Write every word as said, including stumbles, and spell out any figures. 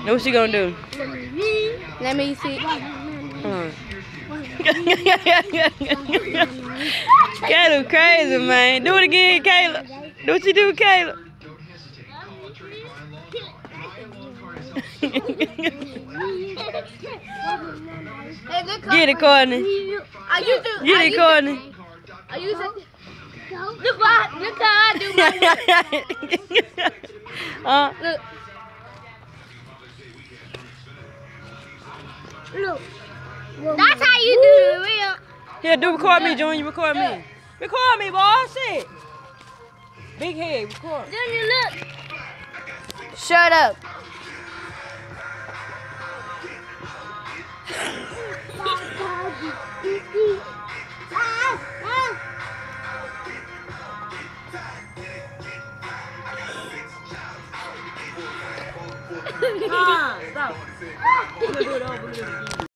What's she gonna do? Let me see. Hold on. Caleb crazy, man. Do it again, Caleb. Do what you do, Caleb. Get it, Courtney. Get it, Courtney. Are you saying? Look what? Look how I do my uh, Look. Look. That's how you do the real. Here, do record me, Junior. Record me. Record me, boy. Shit. Big head. Record. Junior, look. Shut up. Ah, stop.